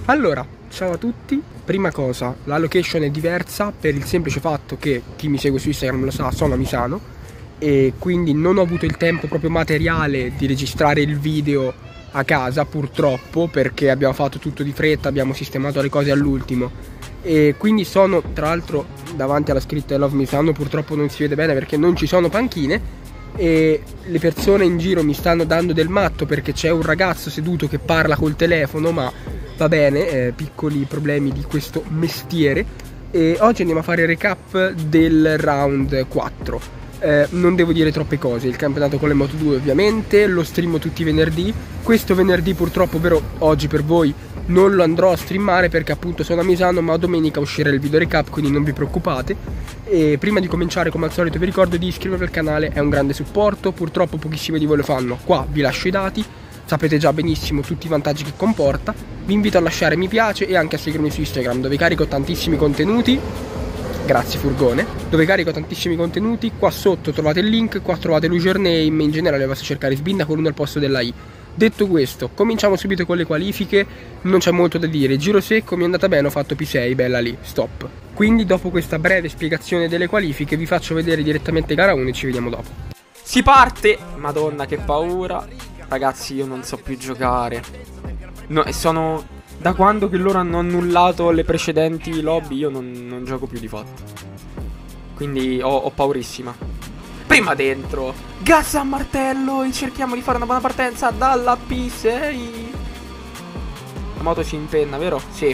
Allora, ciao a tutti. Prima cosa, la location è diversa per il semplice fatto che chi mi segue su Instagram lo sa, sono a Misano e quindi non ho avuto il tempo proprio materiale di registrare il video a casa, purtroppo, perché abbiamo fatto tutto di fretta, abbiamo sistemato le cose all'ultimo e quindi sono tra l'altro davanti alla scritta I Love Misano. Purtroppo non si vede bene perché non ci sono panchine e le persone in giro mi stanno dando del matto perché c'è un ragazzo seduto che parla col telefono, ma va bene, piccoli problemi di questo mestiere. E oggi andiamo a fare il recap del round 4. Non devo dire troppe cose, il campionato con le Moto2 ovviamente, lo streamo tutti i venerdì. Questo venerdì purtroppo, ovvero oggi per voi, non lo andrò a streamare perché appunto sono a Misano, ma domenica uscirà il video recap, quindi non vi preoccupate. E prima di cominciare, come al solito, vi ricordo di iscrivervi al canale, è un grande supporto, purtroppo pochissimi di voi lo fanno. Qua vi lascio i dati, sapete già benissimo tutti i vantaggi che comporta. Vi invito a lasciare mi piace e anche a seguirmi su Instagram, dove carico tantissimi contenuti. Grazie furgone. Dove carico tantissimi contenuti. Qua sotto trovate il link, qua trovate l'username, in generale basta cercare Sbinda con 1 al posto della I. Detto questo, cominciamo subito con le qualifiche. Non c'è molto da dire, giro secco, mi è andata bene, ho fatto P6, bella lì, stop. Quindi dopo questa breve spiegazione delle qualifiche vi faccio vedere direttamente gara 1 e ci vediamo dopo. Si parte! Madonna che paura. Ragazzi, io non so più giocare. No, sono... Da quando che loro hanno annullato le precedenti lobby io non gioco più di fatto. Quindi ho paurissima. Prima dentro gas a martello e cerchiamo di fare una buona partenza dalla P6. La moto si impenna, vero? Sì.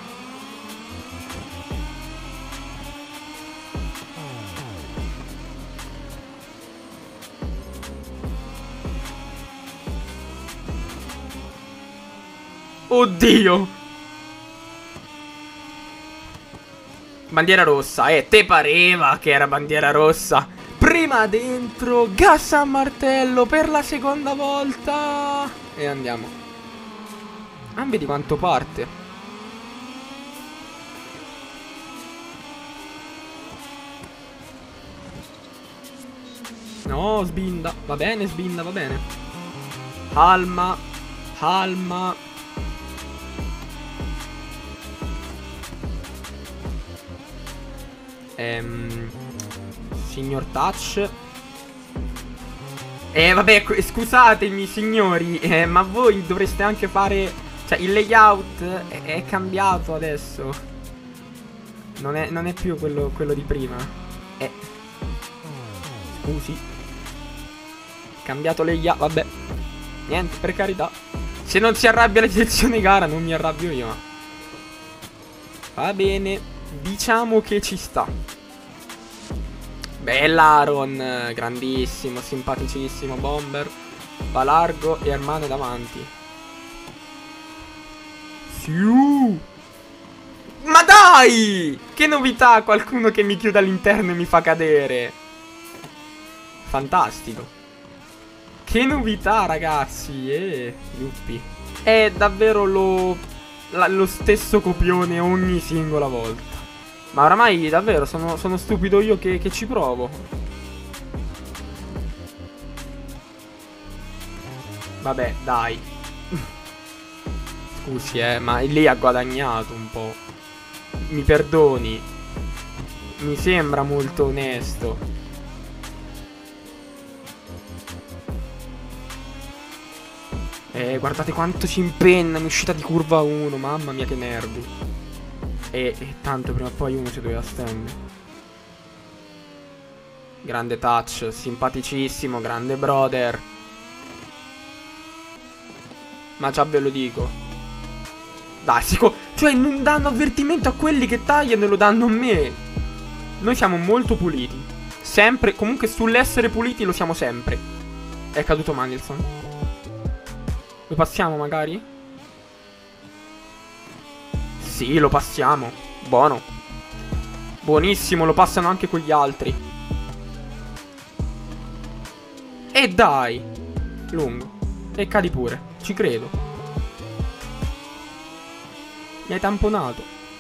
Oddio! Bandiera rossa, te pareva che era bandiera rossa. Prima dentro, gas a martello per la seconda volta. E andiamo. Ah, vedi quanto parte. No, Sbinda. Va bene, Sbinda, va bene. Calma. Calma. Signor Touch. Vabbè, scusatemi signori, ma voi dovreste anche fare... Cioè, il layout è cambiato adesso. Non è più quello di prima. Scusi. Cambiato layout, vabbè. Niente, per carità. Se non si arrabbia la direzione gara, non mi arrabbio io. Va bene. Diciamo che ci sta. Bella Aaron, grandissimo, simpaticissimo bomber. Va largo e Armane davanti. Siu! Ma dai! Che novità, qualcuno che mi chiude all'interno e mi fa cadere. Fantastico. Che novità ragazzi, yuppi. È davvero lo stesso copione ogni singola volta. Ma oramai davvero sono stupido io che ci provo. Vabbè, dai. Scusi, ma lei ha guadagnato un po'. Mi perdoni. Mi sembra molto onesto. Guardate quanto si impenna in uscita di curva 1. Mamma mia che nervi. E tanto prima o poi uno si doveva stendere. Grande touch, simpaticissimo, grande brother. Ma già ve lo dico. Dai, cioè non danno avvertimento a quelli che tagliano e lo danno a me. Noi siamo molto puliti. Sempre, comunque sull'essere puliti lo siamo sempre. È caduto Mandelson. Lo passiamo magari? Sì, lo passiamo. Buono. Buonissimo, lo passano anche quegli altri. E dai. Lungo. E cadi pure. Ci credo. Mi hai tamponato.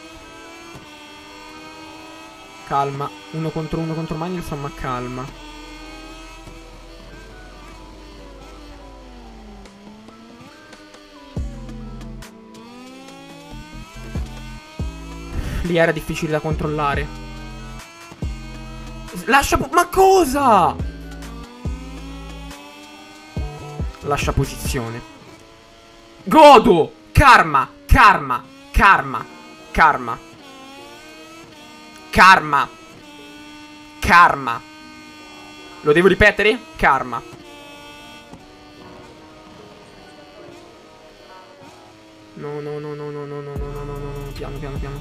Calma. Uno contro Mandelson, ma calma. Lì era difficile da controllare. Lascia... Ma cosa? Lascia posizione. Godo! Karma! Karma! Karma! Karma! Karma! Karma! Lo devo ripetere? Karma. No, no, no, no, no, no, no, no, no, no, no, piano, piano, piano.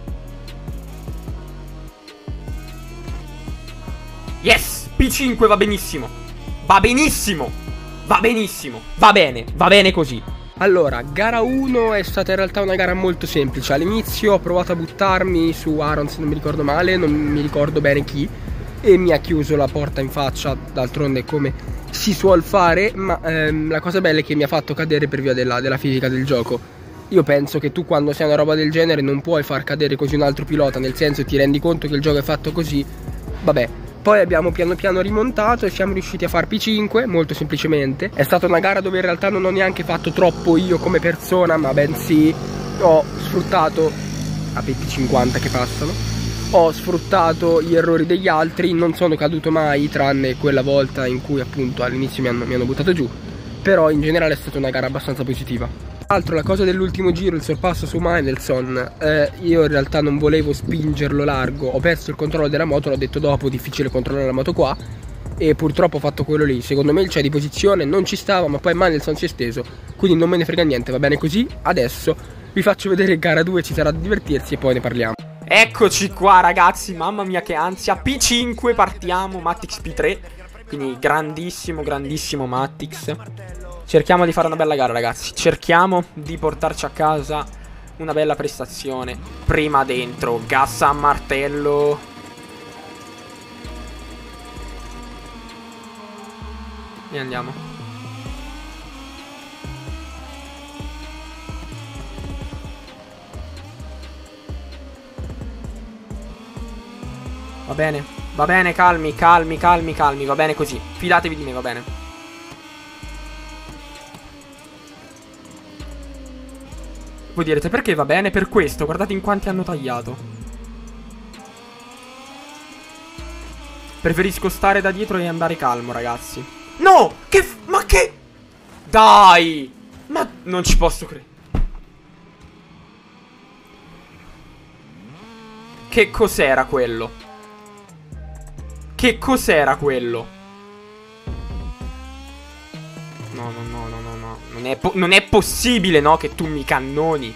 Yes! P5 va benissimo. Va benissimo. Va benissimo. Va bene così. Allora, gara 1 è stata in realtà una gara molto semplice. All'inizio ho provato a buttarmi su Aaron, se non mi ricordo male, non mi ricordo bene chi, e mi ha chiuso la porta in faccia, d'altronde come si suol fare, ma la cosa bella è che mi ha fatto cadere per via della fisica del gioco. Io penso che tu quando sai una roba del genere non puoi far cadere così un altro pilota, nel senso ti rendi conto che il gioco è fatto così, vabbè. Poi abbiamo piano piano rimontato e siamo riusciti a far P5 molto semplicemente. È stata una gara dove in realtà non ho neanche fatto troppo io come persona, ma bensì ho sfruttato, a P50 che passano, ho sfruttato gli errori degli altri, non sono caduto mai tranne quella volta in cui appunto all'inizio mi hanno buttato giù. Però in generale è stata una gara abbastanza positiva. Tra l'altro la cosa dell'ultimo giro, il sorpasso su Meinelson, io in realtà non volevo spingerlo largo, ho perso il controllo della moto, l'ho detto dopo, difficile controllare la moto qua, e purtroppo ho fatto quello lì. Secondo me il c'è di posizione non ci stava, ma poi Meinelson si è steso, quindi non me ne frega niente, va bene così. Adesso vi faccio vedere gara 2, ci sarà da divertirsi e poi ne parliamo. Eccoci qua ragazzi, mamma mia che ansia. P5 partiamo, Mattix P3, quindi grandissimo, grandissimo Mattix. Cerchiamo di fare una bella gara ragazzi, cerchiamo di portarci a casa una bella prestazione. Prima dentro, gas a martello. E andiamo. Va bene, calmi, calmi, calmi, calmi, va bene così. Fidatevi di me, va bene. Voi direte perché va bene? Per questo, guardate in quanti hanno tagliato. Preferisco stare da dietro e andare calmo, ragazzi. No! Ma che... Dai! Ma non ci posso credere. Che cos'era quello? Che cos'era quello? No, no, no, no, no, no. Non è possibile, no, che tu mi cannoni.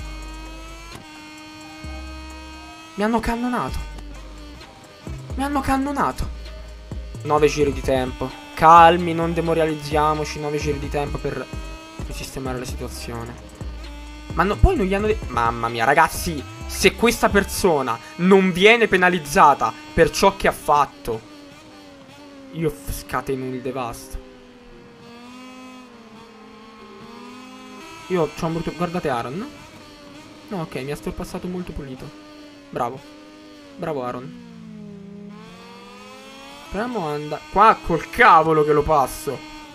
Mi hanno cannonato. Mi hanno cannonato. 9 giri di tempo. Calmi, non demoralizziamoci. 9 giri di tempo per sistemare la situazione. Ma no, poi non gli hanno detto... Mamma mia, ragazzi, se questa persona non viene penalizzata per ciò che ha fatto, io scateno il devasto. Io c'ho un brutto... Guardate Aaron. No, ok, mi ha sorpassato molto pulito. Bravo. Bravo Aaron. Proviamo ad andare... Qua col cavolo che lo passo.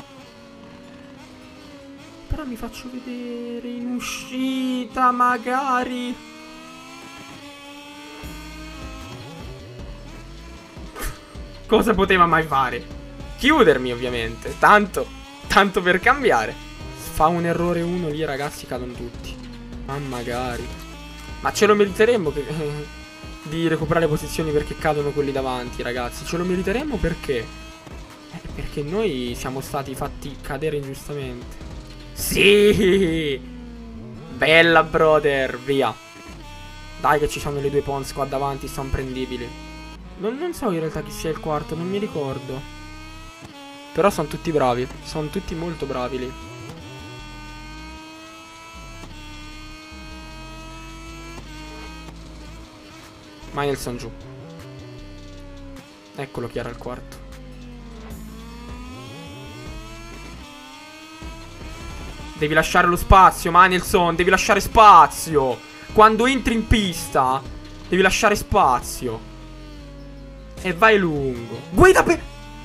Però mi faccio vedere in uscita, magari. Cosa poteva mai fare? Chiudermi, ovviamente. Tanto per cambiare. Fa un errore uno lì, ragazzi, cadono tutti. Ma magari. Ma ce lo meriteremmo di recuperare posizioni perché cadono quelli davanti, ragazzi. Ce lo meriteremmo perché? Perché noi siamo stati fatti cadere ingiustamente. Sì! Bella, brother, via. Dai che ci sono le due Pons qua davanti, sono prendibili. Non so in realtà chi sia il quarto, non mi ricordo. Però sono tutti bravi, sono tutti molto bravi lì. Meinelson giù. Eccolo chi era il quarto. Devi lasciare lo spazio, Meinelson, devi lasciare spazio. Quando entri in pista devi lasciare spazio. E vai lungo. Guida per...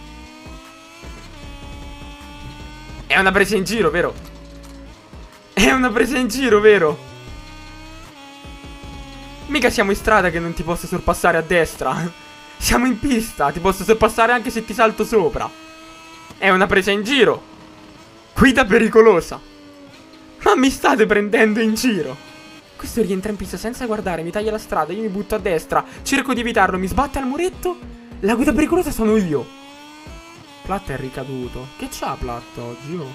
È una presa in giro, vero? È una presa in giro, vero? Mica siamo in strada che non ti posso sorpassare a destra. Siamo in pista, ti posso sorpassare anche se ti salto sopra. È una presa in giro. Guida pericolosa. Ma mi state prendendo in giro? Questo rientra in pista senza guardare, mi taglia la strada, io mi butto a destra, cerco di evitarlo, mi sbatte al muretto. La guida pericolosa sono io. Platt è ricaduto. Che c'ha Platt oggi, oh?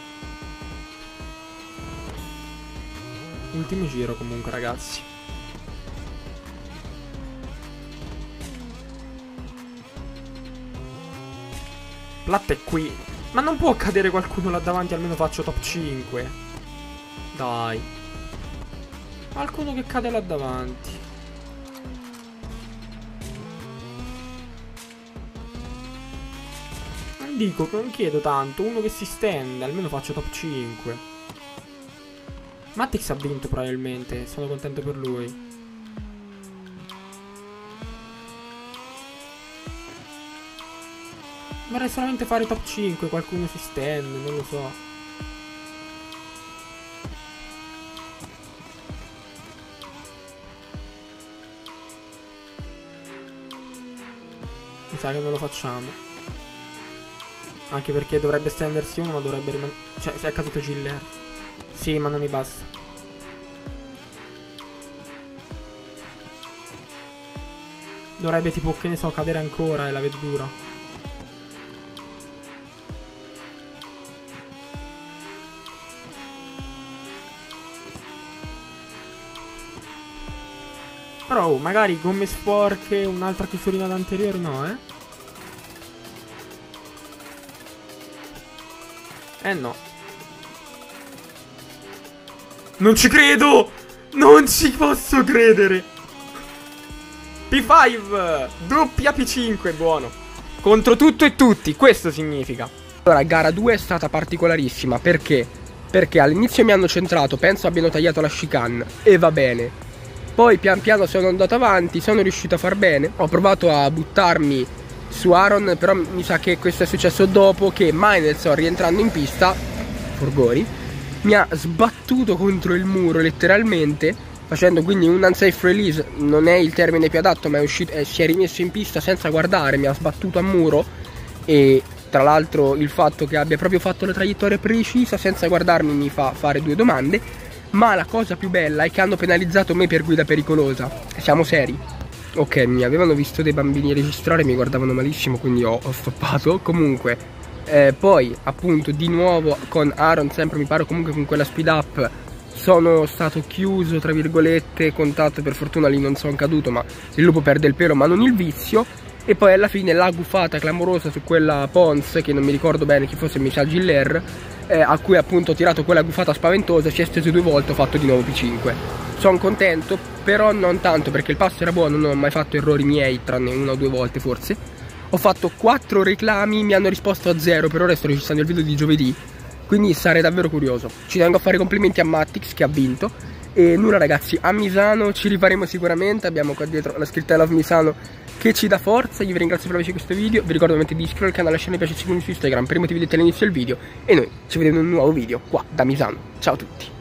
Ultimo giro comunque, ragazzi. Platt è qui. Ma non può cadere qualcuno là davanti, almeno faccio top 5. Dai. Qualcuno che cade là davanti. Non dico, non chiedo tanto. Uno che si stende, almeno faccio top 5. Mattix ha vinto probabilmente. Sono contento per lui. Vorrei solamente fare top 5. Qualcuno si stende, non lo so. Mi sa che non lo facciamo. Anche perché dovrebbe stendersi uno, ma dovrebbe rimanere... Cioè, se è caduto Giller. Sì, ma non mi basta. Dovrebbe tipo, che ne so, cadere ancora e la vedo dura. Però oh, magari gomme sporche, un'altra chiusurina d'anteriore, no, no. Non ci credo! Non ci posso credere! P5! Doppia P5, buono. Contro tutto e tutti, questo significa. Allora, gara 2 è stata particolarissima, perché? Perché all'inizio mi hanno centrato, penso abbiano tagliato la chicane, e va bene. Poi pian piano sono andato avanti, sono riuscito a far bene. Ho provato a buttarmi su Aaron, però mi sa che questo è successo dopo che Meinelson, rientrando in pista, Forgori, mi ha sbattuto contro il muro letteralmente, facendo quindi un unsafe release. Non è il termine più adatto, ma è uscito, si è rimesso in pista senza guardare, mi ha sbattuto a muro. E tra l'altro il fatto che abbia proprio fatto la traiettoria precisa senza guardarmi mi fa fare due domande. Ma la cosa più bella è che hanno penalizzato me per guida pericolosa. Siamo seri? Ok, mi avevano visto dei bambini registrare, mi guardavano malissimo, quindi ho stoppato. Comunque, poi appunto di nuovo con Aaron, sempre mi pare, comunque con quella speed up, sono stato chiuso tra virgolette, contatto, per fortuna lì non sono caduto, ma il lupo perde il pelo ma non il vizio. E poi alla fine la gufata clamorosa su quella Pons, che non mi ricordo bene chi fosse, mi sa Giller, a cui appunto ho tirato quella gufata spaventosa, si è steso 2 volte, ho fatto di nuovo P5. Sono contento, però non tanto, perché il passo era buono, non ho mai fatto errori miei, tranne 1 o 2 volte forse. Ho fatto 4 reclami, mi hanno risposto a 0, per ora sto registrando il video di giovedì, quindi sarei davvero curioso. Ci tengo a fare complimenti a Mattix che ha vinto. E nulla ragazzi, a Misano ci rifaremo sicuramente, abbiamo qua dietro la scritta Love Misano che ci dà forza. Io vi ringrazio per aver visto questo video, vi ricordo ovviamente di iscrivervi al canale, lasciare mi piace e seguirmi su Instagram per i motivi detti all'inizio del video, e noi ci vediamo in un nuovo video qua da Misano. Ciao a tutti!